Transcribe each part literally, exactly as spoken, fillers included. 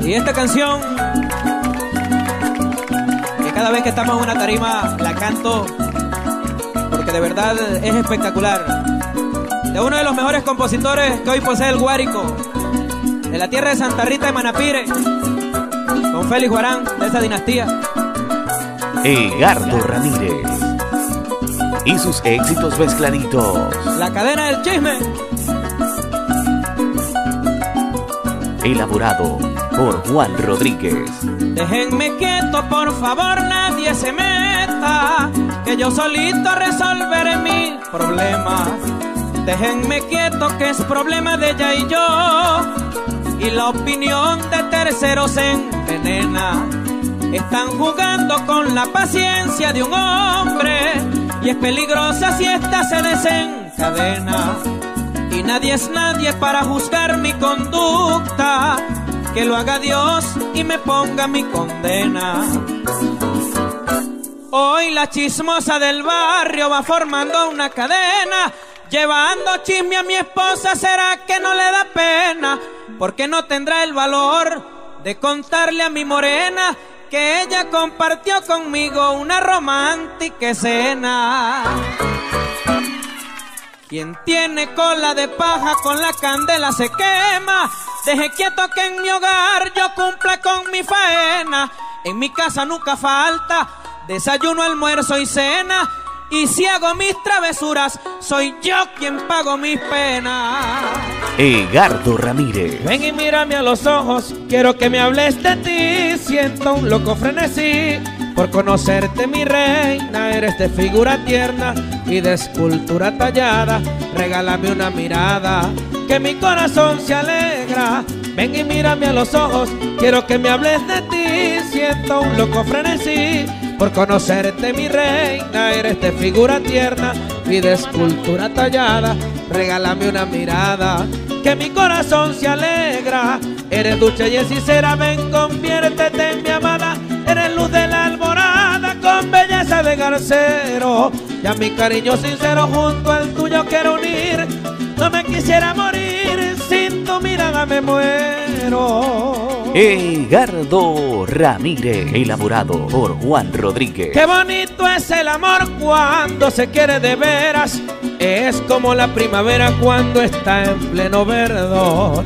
Y esta canción, que cada vez que estamos en una tarima la canto porque de verdad es espectacular, de uno de los mejores compositores que hoy posee el Guárico, de la tierra de Santa Rita de Manapire, don Félix Guarán, de esa dinastía. Edgardo Ramírez y sus éxitos mezcladitos. La cadena del chisme, elaborado por Juan Rodríguez. Déjenme quieto, por favor, nadie se meta, que yo solito resolveré mis problemas. Déjenme quieto, que es problema de ella y yo, y la opinión de terceros se envenena. Están jugando con la paciencia de un hombre, y es peligrosa si esta se desencadena. Y nadie es nadie para juzgar mi conducta, que lo haga Dios y me ponga mi condena. Hoy la chismosa del barrio va formando una cadena, llevando chisme a mi esposa. ¿Será que no le da pena? Porque no tendrá el valor de contarle a mi morena que ella compartió conmigo una romántica escena. Quien tiene cola de paja con la candela se quema. Deje quieto que en mi hogar yo cumpla con mi faena. En mi casa nunca falta desayuno, almuerzo y cena. Y si hago mis travesuras, soy yo quien pago mis penas. Edgardo Ramírez. Ven y mírame a los ojos, quiero que me hables de ti. Siento un loco frenesí por conocerte, mi reina. Eres de figura tierna y de escultura tallada. Regálame una mirada, que mi corazón se alegra. Ven y mírame a los ojos, quiero que me hables de ti. Siento un loco frenesí por conocerte, mi reina. Eres de figura tierna y de escultura tallada. Regálame una mirada, que mi corazón se alegra. Eres dulce y sincera, ven, conviértete en mi amada. Eres luz de la alborada, con belleza de garcero. Y a mi cariño sincero junto al tuyo quiero unir. No me quisiera morir, sin tu mirada me muero. Edgardo Ramírez, elaborado por Juan Rodríguez. Qué bonito es el amor cuando se quiere de veras. Es como la primavera cuando está en pleno verdor.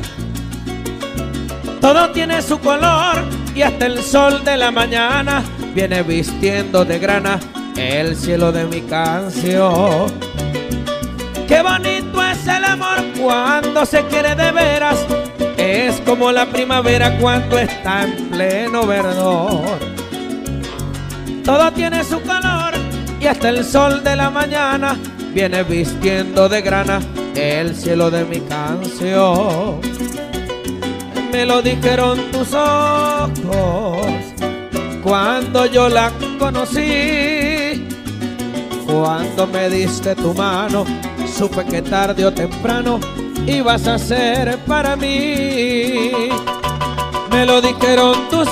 Todo tiene su color y hasta el sol de la mañana viene vistiendo de grana el cielo de mi canción. Qué bonito es el amor cuando se quiere de veras. Es como la primavera cuando está en pleno verdor. Todo tiene su color y hasta el sol de la mañana viene vistiendo de grana el cielo de mi canción. Me lo dijeron tus ojos cuando yo la conocí. Cuando me diste tu mano, supe que tarde o temprano ibas a ser para mí. Me lo dijeron tus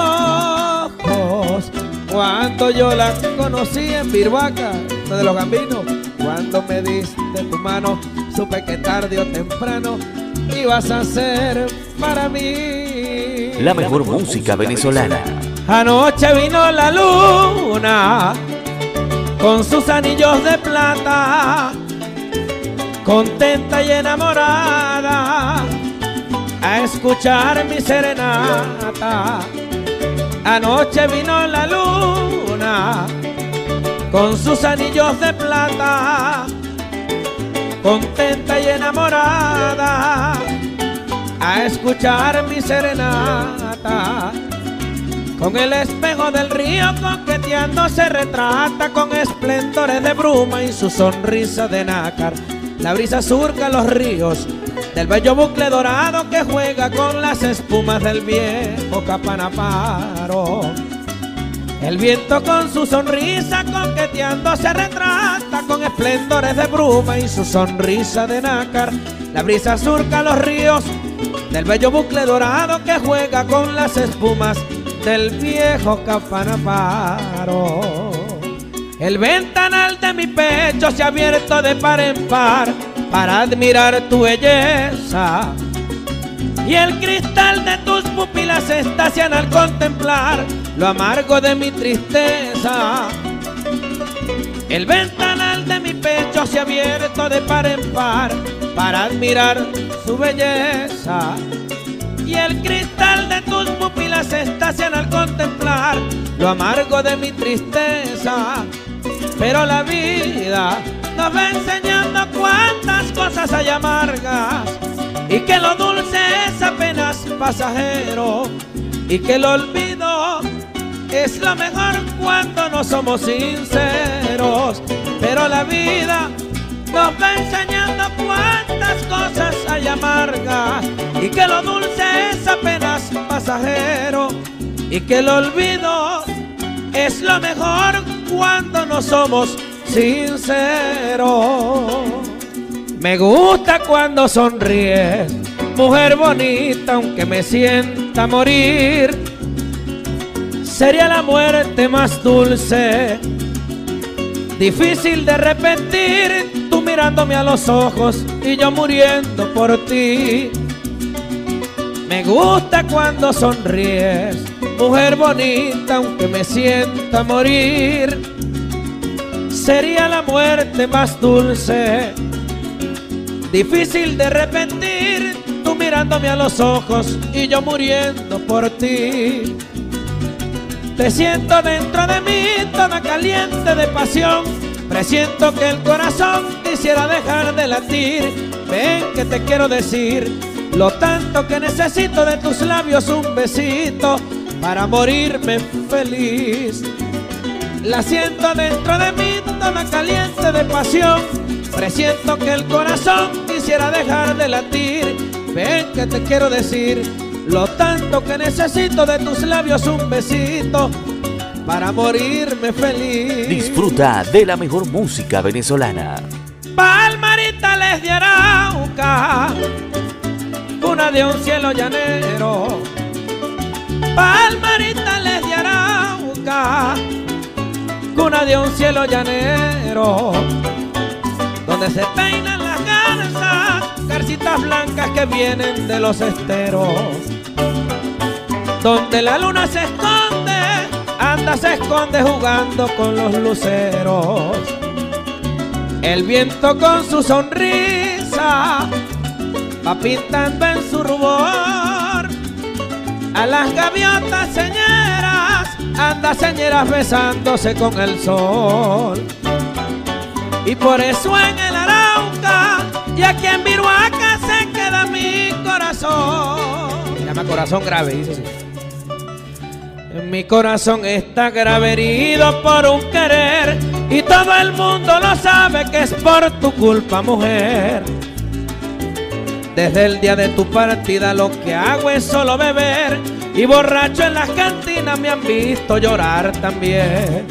ojos cuando yo la conocí en Virbaca, de los Gambinos. Cuando me diste tu mano, supe que tarde o temprano ibas a ser para mí. La mejor música venezolana. Anoche vino la luna con sus anillos de plata, contenta y enamorada, a escuchar mi serenata. Anoche vino la luna con sus anillos de plata, contenta y enamorada, a escuchar mi serenata. Con el espejo del río coqueteando se retrata, con esplendores de bruma y su sonrisa de nácar. La brisa surca los ríos del bello bucle dorado que juega con las espumas del viejo Capanaparo. El viento con su sonrisa coqueteando se retrata, con esplendores de bruma y su sonrisa de nácar. La brisa surca los ríos del bello bucle dorado que juega con las espumas del viejo Capanaparo. El ventanal de mi pecho se ha abierto de par en par para admirar tu belleza. y el cristal de tus pupilas se estacian al contemplar lo amargo de mi tristeza. El ventanal de mi pecho se ha abierto de par en par para admirar su belleza, y el cristal de tus pupilas se estacian al contemplar lo amargo de mi tristeza. Pero la vida nos va enseñando cuántas cosas hay amargas, y que lo dulce es apenas pasajero, y que el olvido es lo mejor cuando no somos sinceros. Pero la vida nos va enseñando cuántas cosas hay amargas, y que lo dulce es apenas pasajero, y que el olvido es lo mejor cuando no somos sinceros. Me gusta cuando sonríes, mujer bonita, aunque me sienta morir. Sería la muerte más dulce, difícil de repetir, tú mirándome a los ojos y yo muriendo por ti. Me gusta cuando sonríes, mujer bonita, aunque me sienta morir. Sería la muerte más dulce, difícil de repetir, tú mirándome a los ojos y yo muriendo por ti. Te siento dentro de mí, toda caliente de pasión, presiento que el corazón quisiera dejar de latir. Ven que te quiero decir lo tanto que necesito de tus labios, un besito para morirme feliz. La siento dentro de mí, toda caliente de pasión, presiento que el corazón quisiera dejar de latir. Ven que te quiero decir lo tanto que necesito de tus labios, un besito para morirme feliz. Disfruta de la mejor música venezolana. Palmaritales de Arauca, cuna de un cielo llanero. Palmaritales de Arauca, cuna de un cielo llanero, donde se peinan las garzas, garcitas blancas que vienen de los esteros. Donde la luna se esconde, anda se esconde jugando con los luceros. El viento con su sonrisa va pintando en su rubor a las gaviotas señeras, anda señeras besándose con el sol. Y por eso en el Arauca y aquí en Viruaca se queda mi corazón. Se llama corazón grave, dice así. Mi corazón está grave, herido por un querer, y todo el mundo lo sabe que es por tu culpa, mujer. Desde el día de tu partida lo que hago es solo beber, y borracho en las cantinas me han visto llorar también.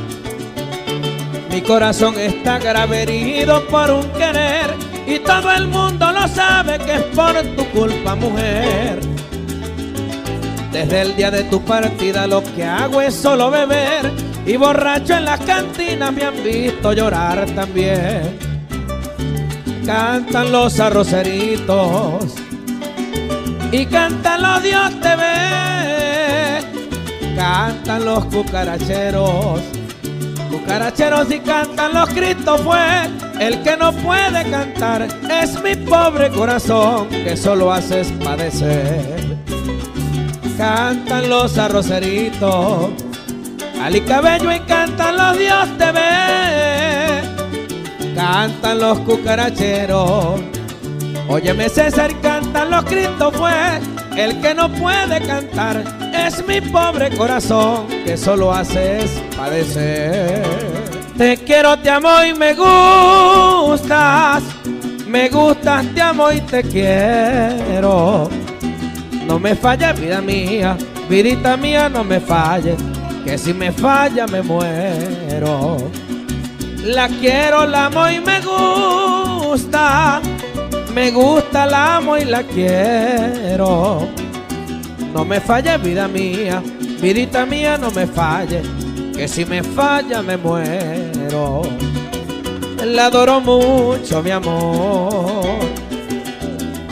Mi corazón está grave, herido por un querer, y todo el mundo lo sabe que es por tu culpa, mujer. Desde el día de tu partida lo que hago es solo beber, y borracho en las cantinas me han visto llorar también. Cantan los arroceritos y cantan los Dios te ve, cantan los cucaracheros, cucaracheros y cantan los Cristo fue. El que no puede cantar es mi pobre corazón, que solo haces padecer. Cantan los arroceritos, Ali Cabello y cantan los Dios te ve, cantan los cucaracheros. Óyeme César, cantan los Cristo fue. El que no puede cantar es mi pobre corazón, que solo haces padecer. Te quiero, te amo y me gustas, me gustas, te amo y te quiero. No me falles, vida mía, vidita mía, no me falles, que si me falla me muero. La quiero, la amo y me gusta, me gusta, la amo y la quiero. No me falles, vida mía, vidita mía, no me falles, que si me falla me muero. La adoro mucho, mi amor,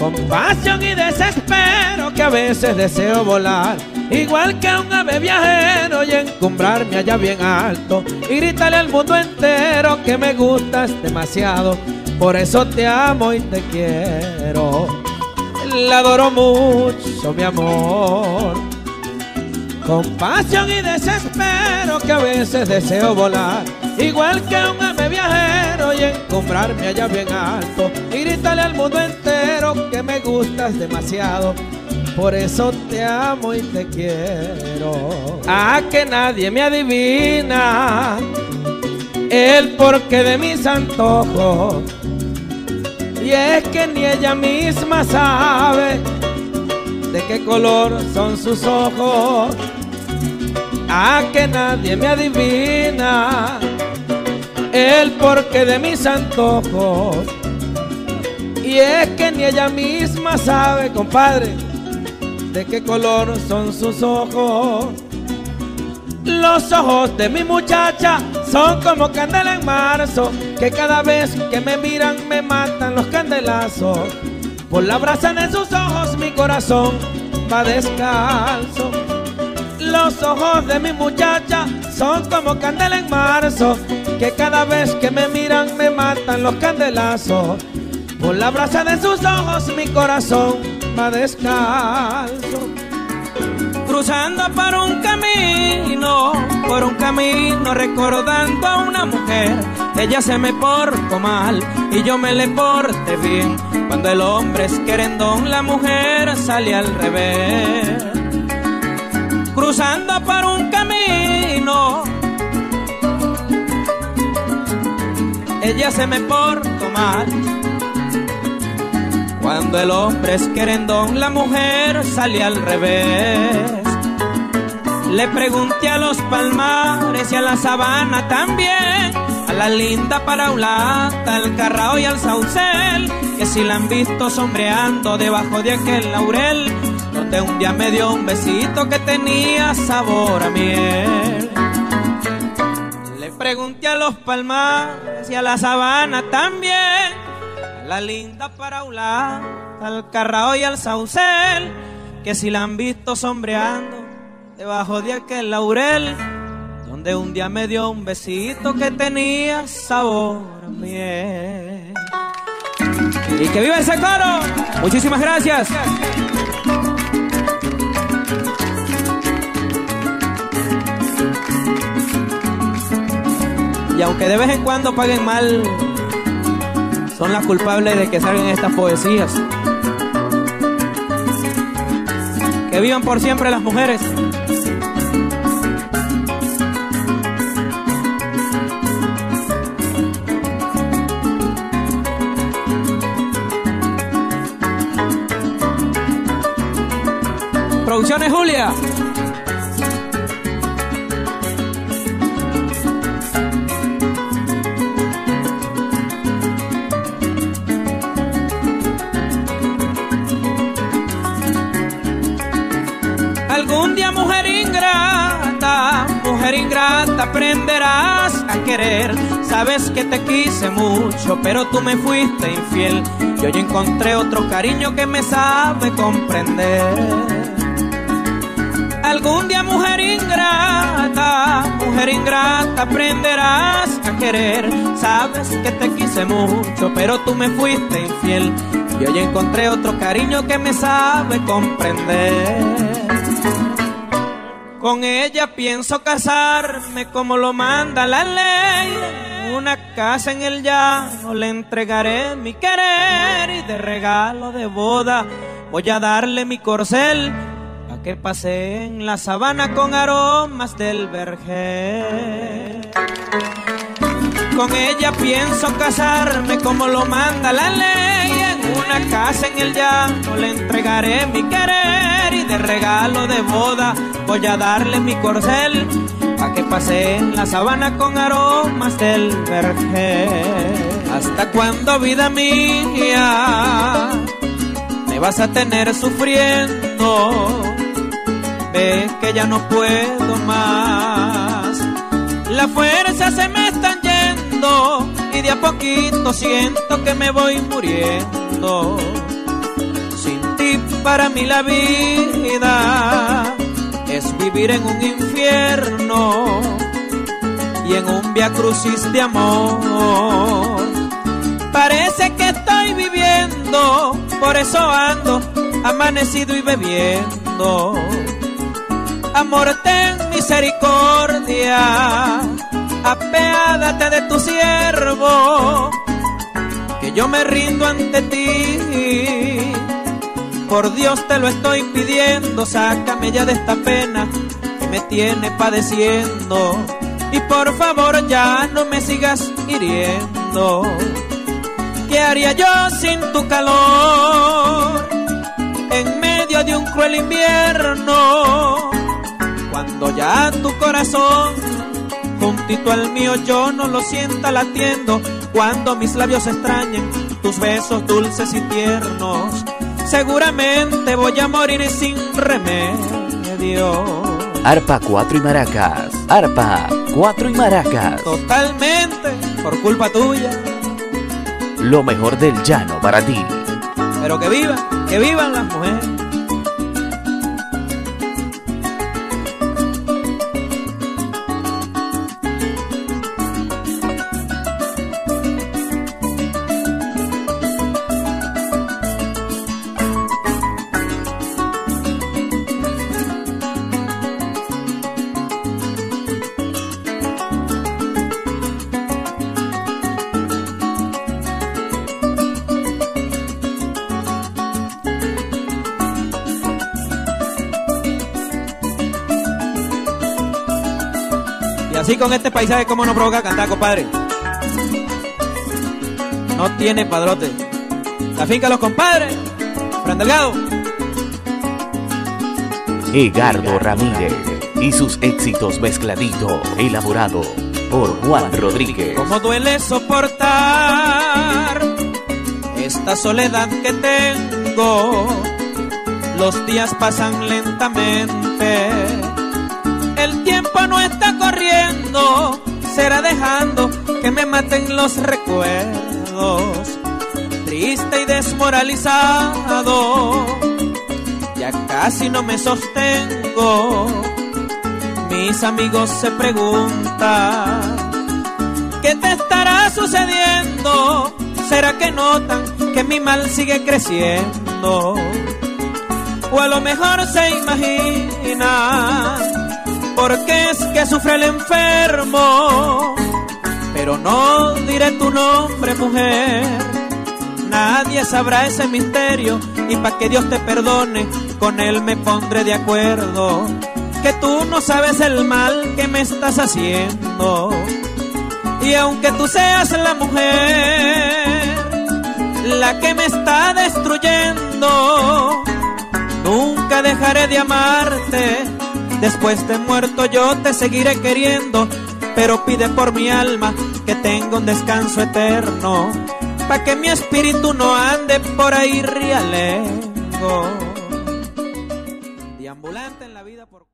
compasión y desespero, que a veces deseo volar, igual que un ave viajero, y encumbrarme allá bien alto y gritarle al mundo entero que me gustas demasiado, por eso te amo y te quiero. La adoro mucho, mi amor. Compasión y desespero, que a veces deseo volar, igual que un ave viajero, y encumbrarme allá bien alto y gritarle al mundo entero que me gustas demasiado, por eso te amo y te quiero. Ah, que nadie me adivina el porqué de mis antojos, y es que ni ella misma sabe de qué color son sus ojos. Ah, que nadie me adivina el porqué de mis antojos, y es que ni ella misma sabe, compadre, de qué color son sus ojos. Los ojos de mi muchacha son como candela en marzo, que cada vez que me miran me matan los candelazos. Por la brasa de sus ojos mi corazón va descalzo. Los ojos de mi muchacha son como candela en marzo, que cada vez que me miran me matan los candelazos. Por la brasa de sus ojos mi corazón va descalzo. Cruzando por un camino, por un camino recordando a una mujer, ella se me portó mal y yo me le porté bien. Cuando el hombre es querendón, la mujer sale al revés. Cruzando por un camino, ella se me portó mal. Cuando el hombre es querendón, la mujer sale al revés. Le pregunté a los palmares y a la sabana también, a la linda paraulata, al carrao y al saucel, que si la han visto sombreando debajo de aquel laurel, donde un día me dio un besito que tenía sabor a miel. Le pregunté a los palmares y a la sabana también, a la linda paraulata, al carrao y al saucel, que si la han visto sombreando debajo de aquel laurel, donde un día me dio un besito que tenía sabor a miel. Y que viva ese coro. Muchísimas gracias. Y aunque de vez en cuando paguen mal, son las culpables de que salgan estas poesías. Que vivan por siempre las mujeres. Producciones Julia. Algún día, mujer ingrata, mujer ingrata, aprenderás a querer. Sabes que te quise mucho, pero tú me fuiste infiel, y hoy encontré otro cariño que me sabe comprender. Algún día, mujer ingrata, mujer ingrata, aprenderás a querer. Sabes que te quise mucho, pero tú me fuiste infiel, y hoy encontré otro cariño que me sabe comprender. Con ella pienso casarme como lo manda la ley. Una casa en el llano le entregaré mi querer, y de regalo de boda voy a darle mi corcel, pa' que pase en la sabana con aromas del vergel. Con ella pienso casarme como lo manda la ley. En una casa en el llano le entregaré mi querer, y de regalo de boda voy a darle mi corcel, pa' que pase en la sabana con aromas del vergel. ¿Hasta cuándo, vida mía, me vas a tener sufriendo? Ves que ya no puedo más, las fuerzas se me están yendo, y de a poquito siento que me voy muriendo. Para mí la vida es vivir en un infierno y en un viacrucis de amor. Parece que estoy viviendo, por eso ando amanecido y bebiendo. Amor, ten misericordia, apiádate de tu siervo, que yo me rindo ante ti. Por Dios te lo estoy pidiendo, sácame ya de esta pena que me tiene padeciendo. Y por favor ya no me sigas hiriendo. ¿Qué haría yo sin tu calor en medio de un cruel invierno? Cuando ya tu corazón juntito al mío yo no lo sienta latiendo. Cuando mis labios extrañen tus besos dulces y tiernos, seguramente voy a morir sin remedio. Arpa, cuatro y maracas. Arpa, cuatro y maracas. Totalmente por culpa tuya. Lo mejor del llano para ti. Pero que vivan, que vivan las mujeres. Y así con este paisaje, ¿cómo no provoca cantar, compadre? No tiene padrote. La finca Los Compadres, Fran Delgado. Egardo Ramírez y sus éxitos mezcladito, elaborado por Juan Rodríguez. ¿Cómo duele soportar esta soledad que tengo? Los días pasan lentamente, el tiempo no está corriendo, será dejando que me maten los recuerdos. Triste y desmoralizado, ya casi no me sostengo. Mis amigos se preguntan, ¿qué te estará sucediendo? ¿Será que notan que mi mal sigue creciendo? O a lo mejor se imaginan por qué es que sufre el enfermo. Pero no diré tu nombre, mujer, nadie sabrá ese misterio. Y pa' que Dios te perdone, con él me pondré de acuerdo. Que tú no sabes el mal que me estás haciendo. Y aunque tú seas la mujer, la que me está destruyendo, nunca dejaré de amarte. Después de muerto yo te seguiré queriendo, pero pide por mi alma que tenga un descanso eterno, pa' que mi espíritu no ande por ahí rialengo, deambulante en la vida por...